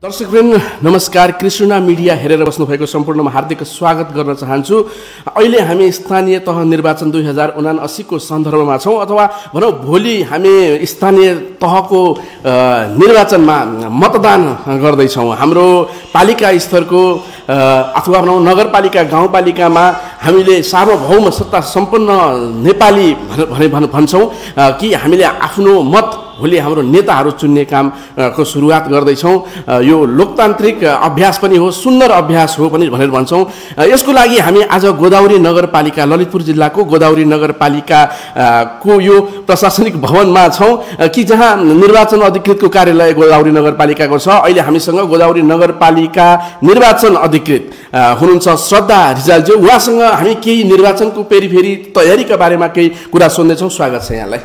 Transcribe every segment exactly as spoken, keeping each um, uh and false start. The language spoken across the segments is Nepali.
दर्शकवृन्द नमस्कार। कृष्णा मिडिया हेरेर बस्नुभएको सम्पूर्णमा हार्दिक स्वागत गर्न चाहन्छु। अहिले हामी स्थानीय तह निर्वाचन दुई हजार उनासी को सन्दर्भमा छौँ, अथवा भनौँ भोलि हामी स्थानीय तहको निर्वाचनमा मतदान गर्दैछौँ। हाम्रो पालिका स्तरको अथवा भनौँ नगरपालिका गाउँपालिकामा हामीले सार्वभौम सत्ता सम्पन्न नेपाली भने भन्छौँ कि हामीले आफ्नो मत भोलि हाम्रो नेताहरू चुन्ने काम को सुरुवात गर्दैछौँ। यो लोकतान्त्रिक अभ्यास पनि हो, सुन्दर अभ्यास हो पनि भनेर भन्छौँ। यसको लागि हामी आज गोदावरी नगरपालिका ललितपुर जिल्लाको गोदावरी नगरपालिका को यो प्रशासनिक भवनमा छौँ कि जहाँ निर्वाचन अधिकृतको कार्यालय गोदावरी नगरपालिकाको छ। अहिले हामीसँग गोदावरी नगरपालिका निर्वाचन अधिकृत हुनुहुन्छ श्रद्धा रिजालज्यू। उहाँसँग हामी केही निर्वाचनको पेरिफेरी तयारीका बारेमा केही कुरा सोध्नेछौँ। स्वागत छ यहाँलाई।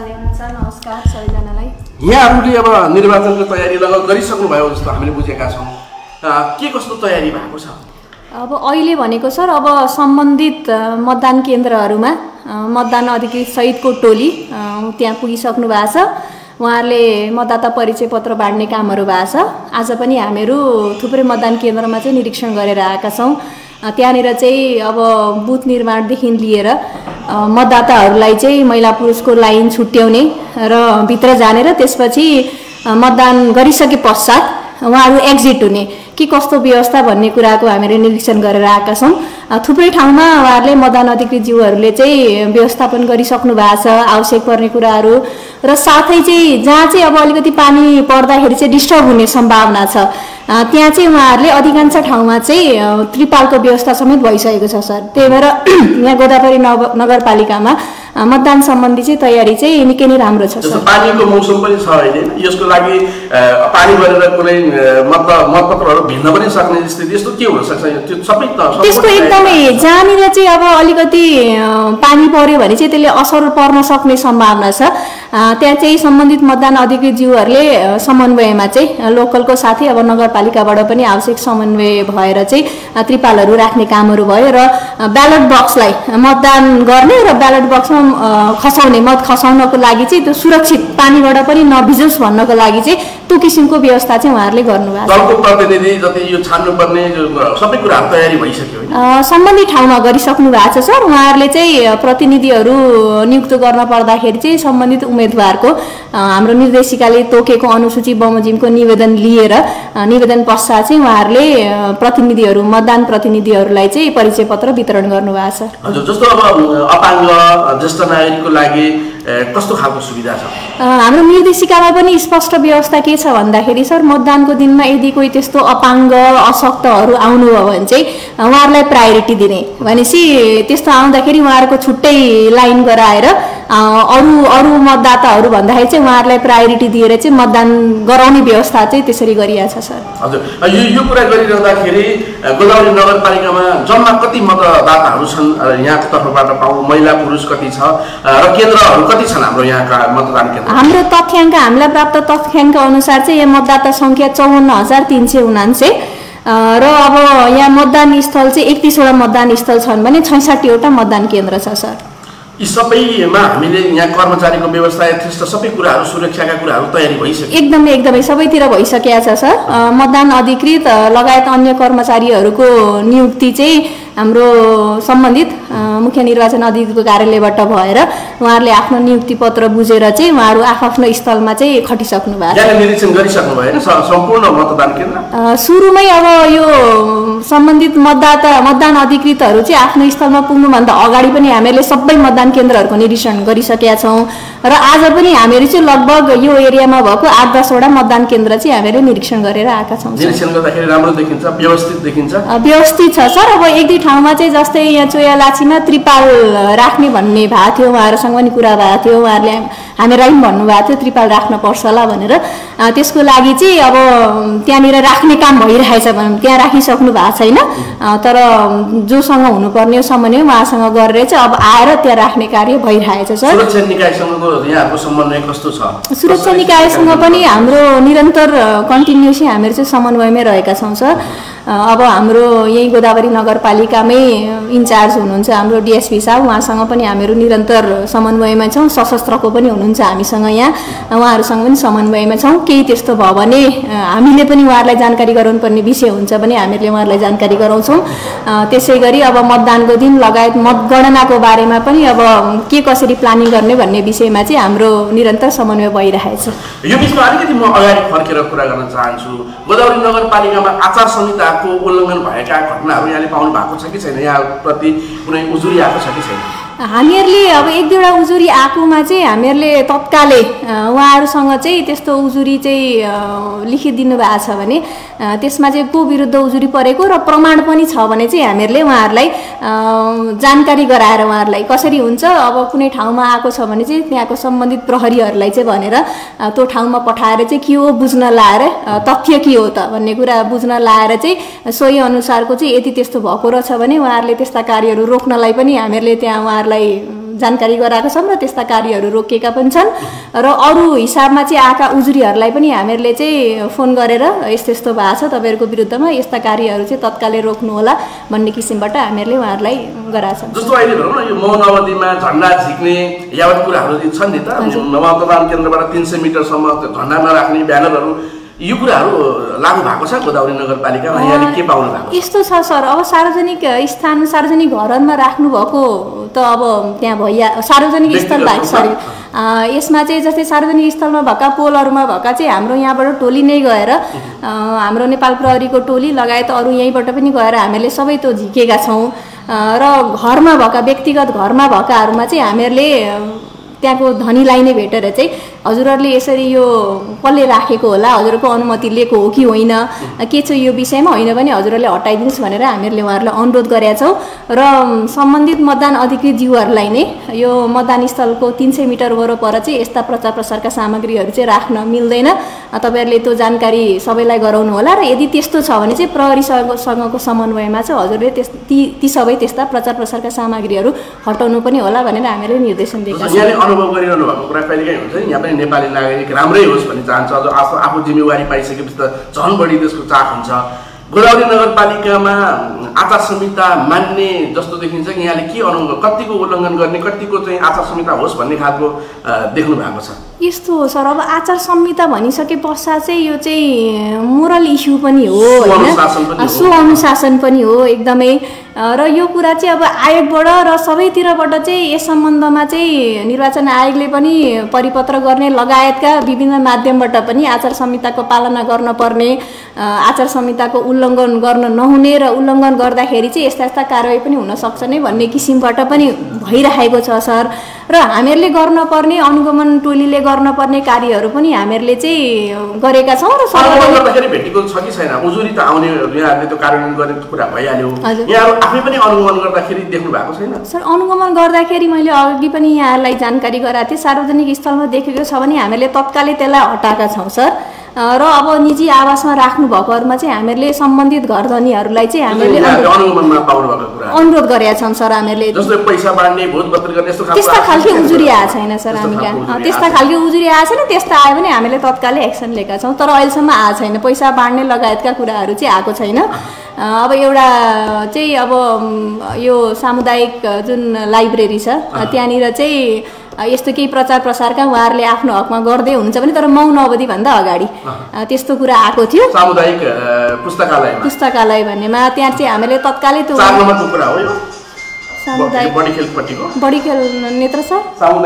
नमस्कार सबैजनालाई। यहाँहरूले अब निर्वाचनको तयारी लगभग गरिसक्नु भयो जस्तो हामीले बुझेका छौँ। के कस्तो तयारी भएको छ? अब अहिले भनेको सर अब सम्बन्धित मतदान केन्द्रहरूमा मतदान अधिकृत सहितको टोली त्यहाँ पुगिसक्नु भएको छ। उहाँहरूले मतदाता परिचय पत्र बाँड्ने कामहरू भएको छ। आज पनि हामीहरू थुप्रै मतदान केन्द्रमा चाहिँ निरीक्षण गरेर आएका छौँ। त्यहाँनिर चाहिँ अब बुथ निर्माणदेखि लिएर मतदाताहरूलाई चाहिँ महिला पुरुषको लाइन छुट्याउने र भित्र जाने र त्यसपछि मतदान गरिसके पश्चात उहाँहरू एक्जिट हुने के कस्तो व्यवस्था भन्ने कुराको हामीले निरीक्षण गरेर आएका छौँ। थुप्रै ठाउँमा उहाँहरूले मतदान अधिकृत ज्यूहरूले चाहिँ व्यवस्थापन गरिसक्नु भएको छ आवश्यक पर्ने कुराहरू, र साथै चाहिँ जहाँ चाहिँ अब अलिकति पानी पर्दाखेरि चाहिँ डिस्टर्ब हुने सम्भावना छ त्यहाँ चाहिँ उहाँहरूले अधिकांश ठाउँमा चाहिँ त्रिपालको व्यवस्था समेत भइसकेको छ सर। त्यही भएर यहाँ गोदावरी नगरपालिकामा मतदान सम्बन्धी चाहिँ तयारी चाहिँ निकै नै राम्रो छ सर। पानीको मौसम पनि छ अहिले, यसको लागि पानी गरेर कुनै मत मतपत्रहरू भिन्न पनि सक्ने स्थिति यस्तो के हुन सक्छ? त्यो सबै त्यसको एकदमै जहाँनिर चाहिँ अब अलिकति पानी पर्यो भने चाहिँ त्यसले असर पर्न सक्ने सम्भावना छ। त्यहाँ चाहिँ सम्बन्धित मतदान अधिकृत ज्यूहरूले समन्वयमा चाहिँ लोकलको साथै अब नगरपालिकाबाट पनि आवश्यक समन्वय भएर चाहिँ त्रिपालहरू राख्ने कामहरू भयो र ब्यालेट बक्सलाई मतदान गर्ने र ब्यालेट बक्समा खसाउने मत खसाउनको लागि चाहिँ त्यो सुरक्षित पानीबाट पनि नभिजोस् भन्नको लागि चाहिँ त्यो किसिमको व्यवस्था चाहिँ उहाँहरूले गर्नुभएको छ। दलको प्रतिनिधि जति यो छान्नुपर्ने सबै कुरा तयारी भइसक्यो हैन? सम्बन्धित ठाउँमा गरिसक्नु भएको छ सर। उहाँहरूले चाहिँ प्रतिनिधिहरू नियुक्त गर्न पर्दाखेरि चाहिँ सम्बन्धित उम्मेदवारको हाम्रो निर्देशिकाले तोकेको अनुसूची बमोजिमको निवेदन लिएर निवेदन पश्चात चाहिँ उहाँहरूले प्रतिनिधिहरू मतदान प्रतिनिधिहरूलाई चाहिँ परिचय पत्र वितरण गर्नुभएको छ। हजुर, जस्तो अब अपाङ्ग ज्येष्ठ नागरिकको लागि कस्तो खालको सुविधा छ? हाम्रो निर्देशिकामा पनि स्पष्ट व्यवस्था के छ भन्दाखेरि सर मतदानको दिनमा यदि कोही त्यस्तो अपाङ्ग अशक्तहरू आउनुभयो भने चाहिँ उहाँहरूलाई प्रायोरिटी दिने, भनेपछि त्यस्तो आउँदाखेरि उहाँहरूको छुट्टै लाइन गराएर अरू अरू मतदाताहरू भन्दाखेरि चाहिँ उहाँहरूलाई प्रायोरिटी दिएर चाहिँ मतदान गराउने व्यवस्था चाहिँ त्यसरी गरिएको छ सर। हजुर, यो यो कुरा गरिरहँदाखेरि गोदावरी नगरपालिकामा जम्मा कति मतदाताहरू छन् यहाँको तर्फबाट पाउँ? महिला पुरुष कति छ र केन्द्रहरू कति छन् हाम्रो यहाँका मतदान केन्द्र? हाम्रो तथ्याङ्क हामीलाई प्राप्त तथ्याङ्क अनुसार चाहिँ यहाँ मतदाता सङ्ख्या चौवन्न हजार तिन सय उनान्से र अब यहाँ मतदान स्थल चाहिँ एकतिसवटा मतदान स्थल छन् भने छैसठीवटा मतदान केन्द्र छ सर। यी सबैमा हामीले यहाँ कर्मचारीको व्यवस्था यथेष्ट सबै कुराहरू सुरक्षाका कुराहरू तयारी भइसक्यो? एकदमै एकदमै सबैतिर भइसकेको छ सर। मतदान अधिकृत लगायत अन्य कर्मचारीहरूको नियुक्ति चाहिँ हाम्रो सम्बन्धित मुख्य निर्वाचन अधिकृतको कार्यालयबाट भएर उहाँहरूले आफ्नो नियुक्ति पत्र बुझेर चाहिँ उहाँहरू आफ्नो स्थलमा चाहिँ खटिसक्नु भएको छ। निरीक्षण गरिसक्नु भयो सम्पूर्ण मतदान केन्द्र? सुरुमै अब यो सम्बन्धित मतदाता मतदान अधिकृतहरू चाहिँ आफ्नो स्थलमा पुग्नुभन्दा अगाडि पनि हामीहरूले सबै मतदान केन्द्रहरूको निरीक्षण गरिसकेका छौँ र आज पनि हामीहरू चाहिँ लगभग यो एरियामा भएको आठ दसवटा मतदान केन्द्र चाहिँ हामीहरूले निरीक्षण गरेर आएका छौँ। निरीक्षण गर्दाखेरि राम्रो देखिन्छ, व्यवस्थित देखिन्छ? व्यवस्थित छ सर। अब एक दुई ठाउँमा चाहिँ जस्तै यहाँ चोयालाछीमा त्रिपाल राख्ने भन्ने भएको थियो, उहाँहरूसँग पनि कुरा भएको थियो। उहाँहरूले हामीलाई पनि भन्नुभएको थियो त्रिपाल राख्न पर्छ होला भनेर। त्यसको लागि चाहिँ अब त्यहाँनिर राख्ने काम भइरहेछ भने त्यहाँ राखिसक्नु भएको छैन, तर जोसँग हुनुपर्ने समन्वय उहाँसँग गरेर चाहिँ अब आएर त्यहाँ राख्ने कार्य भइरहेछ सर। सुरक्षा निकायसँगको यहाँको समन्वय कस्तो छ? सुरक्षा निकायसँग पनि हाम्रो निरन्तर कन्टिन्युसली हामीहरू चाहिँ समन्वयमै रहेका छौँ सर। अब हाम्रो यही गोदावरी नगरपालिकामै इन्चार्ज हुनुहुन्छ हाम्रो डिएसपी साहब, उहाँसँग पनि हामीहरू निरन्तर समन्वयमा छौँ। सशस्त्रको पनि हुनुहुन्छ हामीसँग यहाँ, उहाँहरूसँग पनि समन्वयमा छौँ। केही त्यस्तो भयो भने हामीले पनि उहाँहरूलाई जानकारी गराउनु पर्ने विषय हुन्छ भने हामीहरूले उहाँहरूलाई जानकारी गराउँछौँ। त्यसै गरी अब मतदानको दिन लगायत मतगणनाको बारेमा पनि अब के कसरी प्लानिङ गर्ने भन्ने विषयमा चाहिँ हाम्रो निरन्तर समन्वय भइरहेको छ। यो बिचमा अलिकति म अगाडि फर्केर कुरा गर्न चाहन्छु। गोदावरी नगरपालिकामा आचार संहिताको उल्लङ्घन भएका घटनाहरू यहाँले पाउनु भएको छ कि छैन? यहाँप्रति कुनै उजुरी आएको छ कि छैन? हामीहरूले अब एक दुईवटा उजुरी आएकोमा चाहिँ हामीहरूले तत्कालै उहाँहरूसँग चाहिँ त्यस्तो उजुरी चाहिँ लिखित दिनुभएको छ भने त्यसमा चाहिँ को विरुद्ध उजुरी परेको र प्रमाण पनि छ भने चाहिँ हामीहरूले उहाँहरूलाई जानकारी गराएर उहाँहरूलाई कसरी हुन्छ अब कुनै ठाउँमा आएको छ भने चाहिँ त्यहाँको सम्बन्धित प्रहरीहरूलाई चाहिँ भनेर त्यो ठाउँमा पठाएर चाहिँ के हो बुझ्न लाएर तथ्य के हो त भन्ने कुरा बुझ्न लाएर चाहिँ सोही अनुसारको चाहिँ यदि त्यस्तो भएको रहेछ भने उहाँहरूले त्यस्ता कार्यहरू रोक्नलाई पनि हामीहरूले त्यहाँ उहाँहरूलाई जानकारी गराएका छौँ र त्यस्ता कार्यहरू रोकिएका पनि छन्। र अरू हिसाबमा चाहिँ आएका उजुरीहरूलाई पनि हामीहरूले चाहिँ फोन गरेर यस्तो यस्तो भएको छ, तपाईँहरूको विरुद्धमा यस्ता कार्यहरू चाहिँ तत्कालै रोक्नु होला भन्ने किसिमबाट हामीहरूले उहाँहरूलाई गराएको छ। जस्तो अहिले भनौँ न यो मौन अवधिमा झन्डा झिक्ने यावत कुराहरू छन् नि त, मतदान केन्द्रबाट तिन सय मिटरसम्म झन्डा नराख्ने ब्यानरहरू, यो कुराहरू लागू भएको छ गोदावरी नगरपालिकामा? यहाँले के पाउनु भएको? यस्तो छ सर, अब सार्वजनिक स्थान सार्वजनिक घरहरूमा राख्नु भएको त अब त्यहाँ भइया सार्वजनिक स्थल बाहेक सरी यसमा चाहिँ जस्तै सार्वजनिक स्थलमा भएका पोलहरूमा भएका चाहिँ हाम्रो यहाँबाट टोली नै गएर हाम्रो नेपाल प्रहरीको टोली लगायत अरू यहीँबाट पनि गएर हामीले सबै त्यो झिकेका छौँ। र घरमा भएका व्यक्तिगत घरमा भएकाहरूमा चाहिँ हामीहरूले त्यहाँको धनीलाई नै भेटेर चाहिँ हजुरहरूले यसरी यो कसले राखेको होला, हजुरको अनुमति लिएको हो कि होइन, के छ यो विषयमा, होइन भने हजुरहरूले हटाइदिनुहोस् भनेर हामीहरूले उहाँहरूलाई अनुरोध गरेका छौँ। र सम्बन्धित मतदान अधिकृत जीवहरूलाई नै यो मतदान स्थलको तिन सय मिटर वरपर चाहिँ यस्ता प्रचार प्रसारका सामग्रीहरू चाहिँ राख्न मिल्दैन, तपाईँहरूले त्यो जानकारी सबैलाई गराउनु होला। र यदि त्यस्तो छ भने चाहिँ प्रहरीसँगको समन्वयमा चाहिँ हजुरले त्यस ती ती सबै त्यस्ता प्रचार प्रसारका सामग्रीहरू हटाउनु पनि होला भनेर हामीले निर्देशन दिएका छौँ। अनुभव गरिरहनु भएको कुरा कहिलेकाहीँ हुन्छ नि, यहाँ पनि नेपाली नागरिक राम्रै होस् भन्ने चाहन्छ, अझ आफू आफू जिम्मेवारी पाइसकेपछि त झन् बढी त्यसको चाख हुन्छ। गोदावरी नगरपालिकामा आचार संहिता मान्ने जस्तो देखिन्छ कि यहाँले के अनुभव, कतिको उल्लङ्घन गर्ने, कतिको चाहिँ आचार संहिता होस् भन्ने खालको देख्नु भएको छ? यस्तो हो सर, अब आचार संहिता भनिसके पश्चात चाहिँ यो चाहिँ मोरल इस्यु पनि हो होइन, सुअनुशासन पनि हो एकदमै। र यो कुरा चाहिँ अब आयोगबाट र सबैतिरबाट चाहिँ यस सम्बन्धमा चाहिँ निर्वाचन आयोगले पनि परिपत्र गर्ने लगायतका विभिन्न माध्यमबाट पनि आचार संहिताको पालना गर्न पर्ने, आचार संहिताको उल्लङ्घन गर्न नहुने र उल्लङ्घन गर्दाखेरि चाहिँ यस्ता यस्ता कारवाही पनि हुन सक्छ नै भन्ने किसिमबाट पनि भइरहेको छ सर। र हामीहरूले गर्नुपर्ने अनुगमन टोलीले गर्नुपर्ने कार्यहरू पनि हामीहरूले चाहिँ गरेका छौँ। र गर्दाखेरि भेटेको छ कि छैन? उजुरी त आउने यहाँहरूले त कार्यान्वयन गर्ने कुरा भइहाल्यो, यहाँहरू आफै पनि अनुगमन गर्दाखेरि देख्नु भएको छैन? सर अनुगमन गर्दाखेरि मैले अघि पनि यहाँहरूलाई जानकारी गराएको थिएँ, सार्वजनिक स्थलमा देखेको छ भने हामीले तत्कालै त्यसलाई हटाएका छौँ सर। र अब निजी आवासमा राख्नु भएकोहरूमा चाहिँ हामीहरूले सम्बन्धित घरधनीहरूलाई चाहिँ हामीहरूले अनुरोध गरेका छौँ सर। हामीहरूले त्यस्ता खालको उजुरी आएको छैन सर, हामी कहाँ त्यस्ता खालको उजुरी आएको छैन। त्यस्ता आयो भने हामीले तत्कालै एक्सन लिएका छौँ, तर अहिलेसम्म आएको छैन। पैसा बाँड्ने लगायतका कुराहरू चाहिँ आएको छैन। अब एउटा चाहिँ अब यो सामुदायिक जुन लाइब्रेरी छ त्यहाँनिर चाहिँ यस्तो केही प्रचार प्रसारका उहाँहरूले आफ्नो हकमा गर्दै हुनुहुन्छ भने, तर मौन अवधिभन्दा अगाडि त्यस्तो कुरा आएको थियो सामुदायिक पुस्तकालय पुस्तकालय भन्नेमा, त्यहाँ चाहिँ हामीले तत्कालै त्यो सामुदायिक बढी खेल नेत्र छ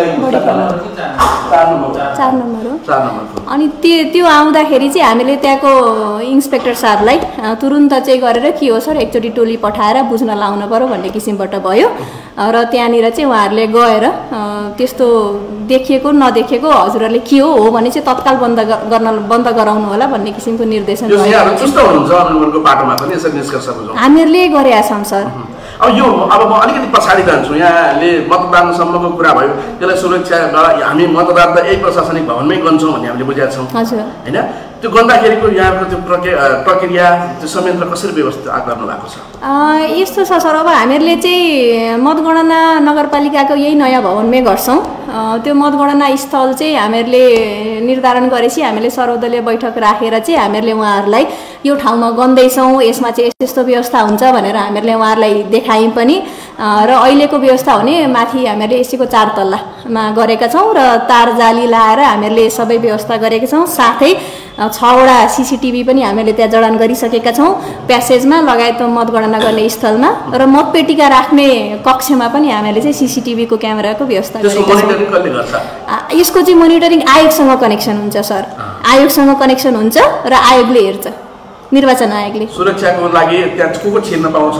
चार नम्बर हो। अनि त्यो त्यो आउँदाखेरि चाहिँ हामीले त्यहाँको इन्सपेक्टर साहबलाई तुरुन्त चाहिँ गरेर के हो सर एकचोटि टोली पठाएर बुझ्न लाउनु पर्यो भन्ने किसिमबाट भयो। र त्यहाँनिर चाहिँ उहाँहरूले गएर त्यस्तो देखिएको नदेखेको हजुरहरूले के हो हो भने चाहिँ तत्काल बन्द गर्न बन्द गराउनु होला भन्ने किसिमको निर्देशन भयो। हामीहरूले गरेका छौँ सर। अब यो अब म अलिकति पछाडि जान्छु। यहाँले मतदानसम्मको कुरा भयो, त्यसलाई सुरक्षा हामी मतदान त एक प्रशासनिक भवनमै गर्छौँ भन्ने हामीले बुझेका छौँ होइन। त्यो गर्दाखेरिको यहाँको त्यो प्रक्रिया त्यो संयन्त्र कसरी व्यवस्था गर्नु भएको छ? यस्तो छ सर, अब हामीहरूले चाहिँ मतगणना नगरपालिकाको यही नयाँ भवनमै गर्छौँ। त्यो मतगणना स्थल चाहिँ हामीहरूले निर्धारण गरेपछि हामीले सर्वदलीय बैठक राखेर चाहिँ हामीहरूले उहाँहरूलाई यो ठाउँमा गन्दैछौँ, यसमा चाहिँ यस्तो यस्तो व्यवस्था हुन्छ भनेर हामीहरूले उहाँहरूलाई देखायौँ पनि। र अहिलेको व्यवस्था हुने माथि हामीहरूले एसीको चार तल्लामा गरेका छौँ र तार जाली लाएर हामीहरूले सबै व्यवस्था गरेका छौँ। साथै छवटा सिसिटिभी पनि हामीले त्यहाँ जडान गरिसकेका छौँ, प्यासेजमा लगायत मतगणना गर्ने स्थलमा। र मतपेटिका राख्ने कक्षमा पनि हामीले चाहिँ सिसिटिभीको क्यामेराको व्यवस्था गरेका छौँ। यसको चाहिँ मोनिटरिङ आयोगसँग कनेक्सन हुन्छ सर, आयोगसँग कनेक्सन हुन्छ र आयोगले हेर्छ, निर्वाचन आयोगले। सुरक्षाको लागि त्यहाँ को को छिर्न पाउँछ?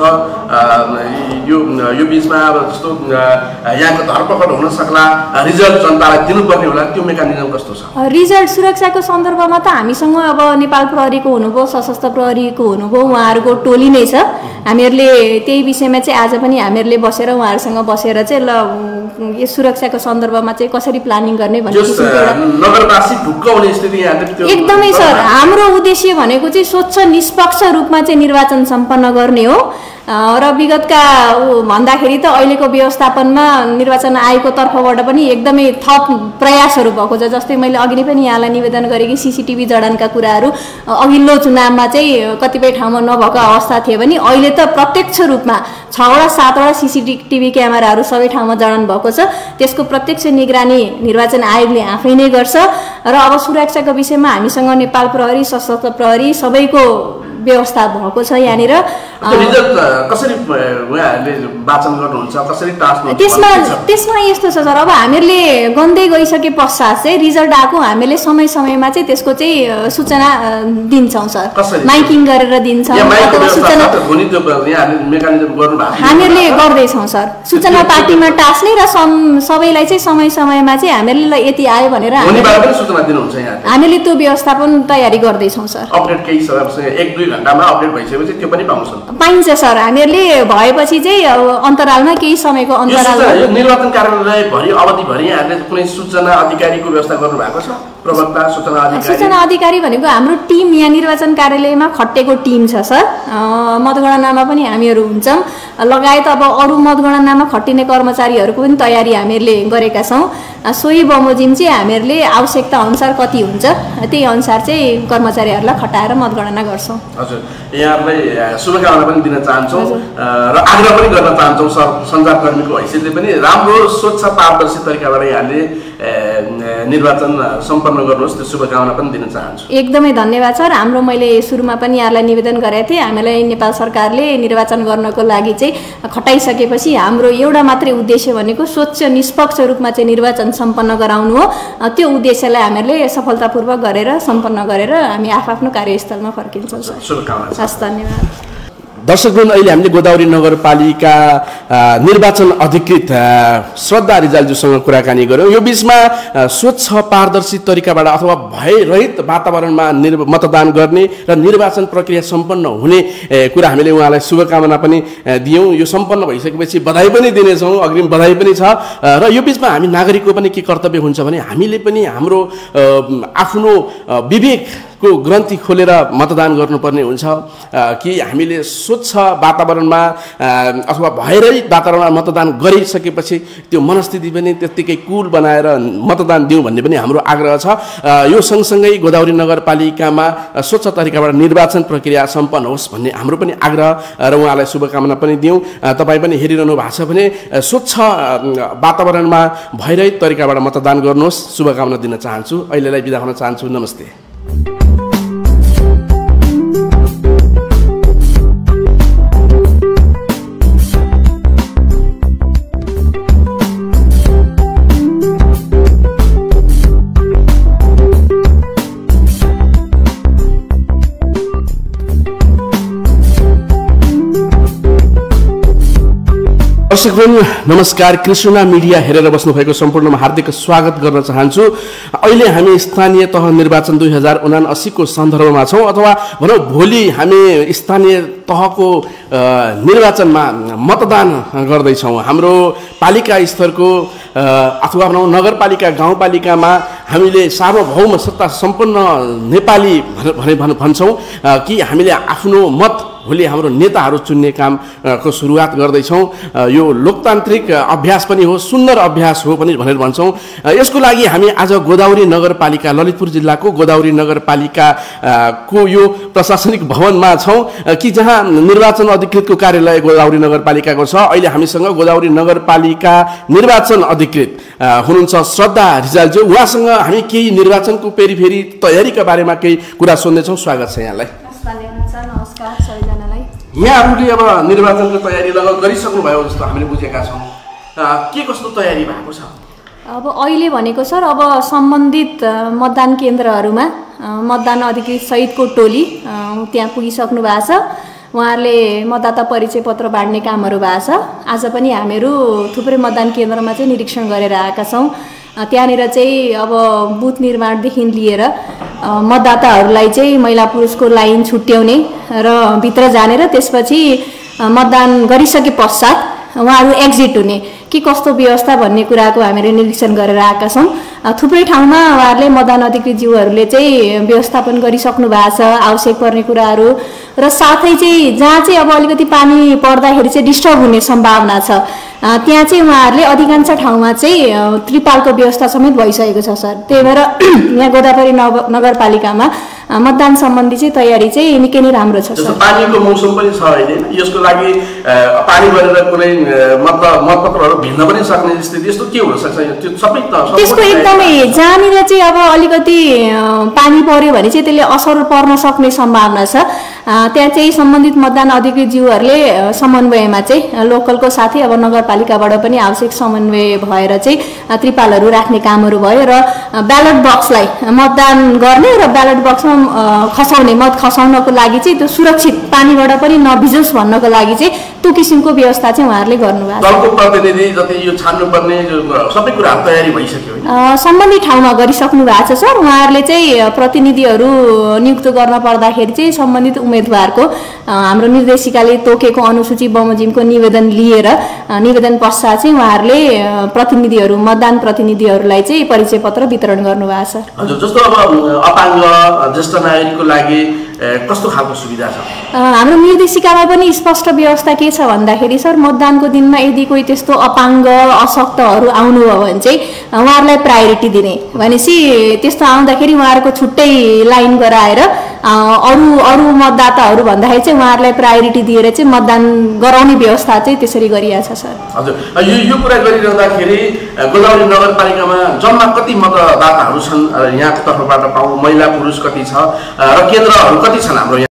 यो यो बिचमा अब जस्तो यहाँको धरपकड हुन सक्ला, रिजल्ट जनतालाई दिनुपर्ने होला, त्यो मेकानिजम कस्तो छ? रिजल्ट सुरक्षाको सन्दर्भमा त हामीसँग अब नेपाल प्रहरीको हुनुभयो, सशस्त्र प्रहरीको हुनुभयो, उहाँहरूको टोली नै छ। हामीहरूले त्यही विषयमा चाहिँ आज पनि हामीहरूले बसेर उहाँहरूसँग बसेर चाहिँ ल यो सुरक्षाको सन्दर्भमा चाहिँ कसरी प्लानिङ गर्ने भन्ने नगरवासी ढुक्क हुने स्थिति एकदमै सर। हाम्रो उद्देश्य भनेको चाहिँ स्वच्छ निष्पक्ष रूपमा चाहिँ निर्वाचन सम्पन्न गर्ने हो। र विगतका भन्दाखेरि त अहिलेको व्यवस्थापनमा निर्वाचन आयोगको तर्फबाट पनि एकदमै थप प्रयासहरू भएको छ। जस्तै मैले अघि नै पनि यहाँलाई निवेदन गरेँ कि सिसिटिभी जडानका कुराहरू अघिल्लो चुनावमा चाहिँ कतिपय ठाउँमा नभएको अवस्था थियो भने अहिले त प्रत्यक्ष रूपमा छवटा सातवटा सिसिटिभी क्यामेराहरू सबै ठाउँमा जडान भएको छ। त्यसको प्रत्यक्ष निगरानी निर्वाचन आयोगले आफै नै गर्छ। र अब सुरक्षाको विषयमा हामीसँग नेपाल प्रहरी, सशस्त्र प्रहरी सबैको व्यवस्था भएको छ यहाँनिर। कसरी उहाँहरूले वाचन गर्नुहुन्छ, कसरी टास्नु? त्यसमा त्यसमा यस्तो छ सर, अब हामीहरूले गन्दै गइसके पश्चात चाहिँ रिजल्ट आएको हामीले समय समयमा चाहिँ त्यसको चाहिँ सूचना दिन्छौँ सर, माइकिङ गरेर दिन्छौँ। सूचना हामीहरूले गर्दैछौँ सर, सूचना पार्टीमा टास्ने र सबैलाई चाहिँ समय समयमा चाहिँ हामीहरूले यति आयो भनेर हामीले त्यो व्यवस्थापन तयारी गर्दैछौँ सर। अपडेट केही एक दुई घण्टामा अपडेट भइसकेपछि त्यो पनि पाउँछन्? पाइन्छ सर, हामीहरूले भएपछि चाहिँ अन्तरालमा केही समयको अन्तरालमा निर्वाचन कार्यालय भरि अवधिभरि यहाँहरूले कुनै सूचना अधिकारीको व्यवस्था गर्नु भएको छ? प्रवक्ता, सूचना अधिकारी? सूचना अधिकारी भनेको हाम्रो टिम यहाँ निर्वाचन कार्यालयमा खटेको टिम छ सर। मतगणनामा पनि हामीहरू हुन्छौँ, लगायत अब अरू मतगणनामा खटिने कर्मचारीहरूको पनि तयारी हामीहरूले गरेका छौँ। सोही बमोजिम चाहिँ हामीहरूले आवश्यकता अनुसार कति हुन्छ त्यही अनुसार चाहिँ कर्मचारीहरूलाई खटाएर मतगणना गर्छौँ। हजुर, यहाँहरूलाई शुभकामना पनि दिन चाहन्छौँ र आग्रह पनि गर्न चाहन्छौँ सर, सञ्चारकर्मीको हैसियतले पनि राम्रो स्वच्छ पारदर्शी तरिकाबाट यहाँले निर्वाचन सम्पन्न गर्नुहोस्, त्यो शुभकामना पनि दिन चाहन्छु। एकदमै धन्यवाद सर। हाम्रो मैले सुरुमा पनि यहाँलाई निवेदन गरेको थिएँ, हामीलाई नेपाल सरकारले निर्वाचन गर्नको लागि चाहिँ खटाइसकेपछि हाम्रो एउटा मात्रै उद्देश्य भनेको स्वच्छ निष्पक्ष रूपमा चाहिँ निर्वाचन सम्पन्न गराउनु हो। त्यो उद्देश्यलाई हामीहरूले सफलतापूर्वक गरेर सम्पन्न गरेर हामी आफ्नो कार्यस्थलमा फर्किन्छौँ सर। शुभकामना। हस्, धन्यवाद। दर्शकवृन्द, अहिले हामीले गोदावरी नगरपालिका निर्वाचन अधिकृत श्रद्धा रिजालज्यूसँग कुराकानी गऱ्यौँ। यो बिचमा स्वच्छ पारदर्शी तरिकाबाट अथवा भयरहित वातावरणमा निर् मतदान गर्ने र निर्वाचन प्रक्रिया सम्पन्न हुने कुरा हामीले उहाँलाई शुभकामना पनि दियौँ। यो सम्पन्न भइसकेपछि बधाई पनि दिनेछौँ, अग्रिम बधाई पनि छ। र यो बिचमा हामी नागरिकको पनि के कर्तव्य हुन्छ भने हामीले पनि हाम्रो आफ्नो विवेक को ग्रन्थि खोलेर मतदान गर्नुपर्ने हुन्छ कि हामीले स्वच्छ वातावरणमा अथवा भयरहित वातावरणमा मतदान गरिसकेपछि त्यो मनस्थिति पनि त्यत्तिकै कुल बनाएर मतदान दिउँ भन्ने पनि हाम्रो आग्रह छ। यो सँगसँगै गोदावरी नगरपालिकामा स्वच्छ तरिकाबाट निर्वाचन प्रक्रिया सम्पन्न होस् भन्ने हाम्रो पनि आग्रह र उहाँलाई शुभकामना पनि दिउँ। तपाईँ पनि हेरिरहनु भएको छ भने स्वच्छ वातावरणमा भयरहित तरिकाबाट मतदान गर्नुहोस्, शुभकामना दिन चाहन्छु। अहिलेलाई बिदा हुन चाहन्छु। नमस्ते। दर्शकवृन्द नमस्कार। कृष्णा मिडिया हेरेर बस्नुभएको सम्पूर्णमा हार्दिक स्वागत गर्न चाहन्छु। अहिले हामी स्थानीय तह निर्वाचन दुई हजार उनासीको सन्दर्भमा छौँ, अथवा भनौँ भोलि हामी स्थानीय तहको निर्वाचनमा मतदान गर्दैछौँ। हाम्रो पालिका स्तरको अथवा भनौँ नगरपालिका गाउँपालिकामा हामीले सार्वभौम सत्ता सम्पन्न नेपाली भने भन्छौँ कि हामीले आफ्नो मत भोलि हाम्रो नेताहरू चुन्ने काम को सुरुवात गर्दैछौँ। यो लोकतान्त्रिक अभ्यास पनि हो, सुन्दर अभ्यास हो पनि भनेर भन्छौँ। यसको लागि हामी आज गोदावरी नगरपालिका ललितपुर जिल्लाको गोदावरी नगरपालिका को यो प्रशासनिक भवनमा छौँ कि जहाँ निर्वाचन अधिकृतको कार्यालय गोदावरी नगरपालिकाको छ। अहिले हामीसँग गोदावरी नगरपालिका निर्वाचन अधिकृत हुनुहुन्छ श्रद्धा रिजालज्यू। उहाँसँग हामी केही निर्वाचनको पेरिफेरी तयारीका बारेमा केही कुरा सोध्नेछौँ। स्वागत छ यहाँलाई। नमस्कार सबैजनालाई। यहाँहरूले अब निर्वाचनको तयारी लगभग गरिसक्नु भयो जस्तो हामीले बुझेका छौँ। के कस्तो तयारी भएको छ? अब अहिले भनेको सर अब सम्बन्धित मतदान केन्द्रहरूमा मतदान अधिकृत सहितको टोली त्यहाँ पुगिसक्नु भएको छ। उहाँहरूले मतदाता परिचय पत्र बाँड्ने कामहरू भएको छ। आज पनि हामीहरू थुप्रै मतदान केन्द्रमा चाहिँ निरीक्षण गरेर आएका छौँ। त्यहाँनिर चाहिँ अब बुथ निर्माणदेखि लिएर मतदाताहरूलाई चाहिँ महिला पुरुषको लाइन छुट्याउने र भित्र जाने र त्यसपछि मतदान गरिसके पश्चात उहाँहरू एक्जिट हुने के कस्तो व्यवस्था भन्ने कुराको हामीले निरीक्षण गरेर आएका छौँ। थुप्रै ठाउँमा उहाँहरूले मतदान अधिकृत ज्यूहरूले चाहिँ व्यवस्थापन गरिसक्नु भएको छ आवश्यक पर्ने कुराहरू, र साथै चाहिँ जहाँ चाहिँ अब अलिकति पानी पर्दाखेरि चाहिँ डिस्टर्ब हुने सम्भावना छ त्यहाँ चाहिँ उहाँहरूले अधिकांश ठाउँमा चाहिँ त्रिपालको व्यवस्था समेत भइसकेको छ सर। त्यही भएर यहाँ गोदावरी नगरपालिकामा मतदान सम्बन्धी चाहिँ तयारी चाहिँ निकै नै राम्रो छ सर। पानीको मौसम पनि छ अहिले, यसको लागि पानी गरेर कुनै मत मतपत्रहरू भिन्न पनि सक्ने स्थिति यस्तो के हुन सक्छ? त्यो सबै त्यसको एकदमै जहाँनिर चाहिँ अब अलिकति पानी पर्यो भने चाहिँ त्यसले असर पर्न सक्ने सम्भावना छ। त्यहाँ चाहिँ सम्बन्धित मतदान अधिकृत ज्यूहरूले समन्वयमा चाहिँ लोकलको साथै अब नगरपालिकाबाट पनि आवश्यक समन्वय भएर चाहिँ त्रिपालहरू राख्ने कामहरू भयो र ब्यालेट बक्सलाई मतदान गर्ने र ब्यालेट बक्समा खसाउने मत खसाउनको लागि चाहिँ त्यो सुरक्षित पानीबाट पनि नभिजोस् भन्नको लागि चाहिँ त्यो किसिमको व्यवस्था चाहिँ उहाँहरूले गर्नुभएको छ। दलको प्रतिनिधि जति यो छान्नुपर्ने सबै कुरा तयारी भइसक्यो हैन? सम्बन्धित ठाउँमा गरिसक्नु भएको छ सर। उहाँहरूले चाहिँ प्रतिनिधिहरू नियुक्त गर्न पर्दाखेरि चाहिँ सम्बन्धित उम्मेदवारको हाम्रो निर्देशिकाले तोकेको अनुसूची बमोजिमको निवेदन लिएर निवेदन पश्चात चाहिँ उहाँहरूले प्रतिनिधिहरू मतदान प्रतिनिधिहरूलाई चाहिँ परिचय पत्र वितरण गर्नुभएको छ। हजुर, जस्तो अब अपाङ्ग ज्येष्ठ नागरिकको लागि कस्तो खालको सुविधा छ? हाम्रो निर्देशिकामा पनि स्पष्ट व्यवस्था के छ भन्दाखेरि सर मतदानको दिनमा यदि कोही त्यस्तो अपाङ्ग अशक्तहरू आउनुभयो भने चाहिँ उहाँहरूलाई प्रायोरिटी दिने, भनेपछि त्यस्तो आउँदाखेरि उहाँहरूको छुट्टै लाइन गराएर अरू अरू मतदाताहरू भन्दाखेरि चाहिँ उहाँहरूलाई प्रायोरिटी दिएर चाहिँ मतदान गराउने व्यवस्था चाहिँ त्यसरी गरिएको छ सर। हजुर, यो यो कुरा गरिरहँदाखेरि गोदावरी नगरपालिकामा जम्मा कति मतदाताहरू छन् यहाँको तर्फबाट पाउँ, महिला पुरुष कति छ र केन्द्रहरू कति छन् हाम्रो?